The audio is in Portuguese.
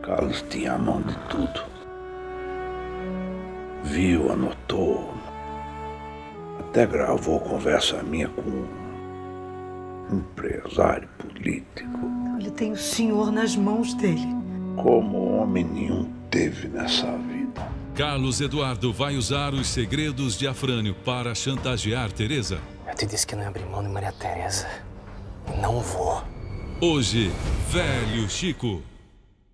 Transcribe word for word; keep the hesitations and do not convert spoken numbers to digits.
Carlos tinha a mão de tudo. Viu, anotou. Até gravou conversa minha com um empresário político. Ele tem o senhor nas mãos dele. Como homem nenhum teve nessa vida. Carlos Eduardo vai usar os segredos de Afrânio para chantagear Teresa. Eu te disse que não ia abrir mão de Maria Teresa. Não vou. Hoje, Velho Chico.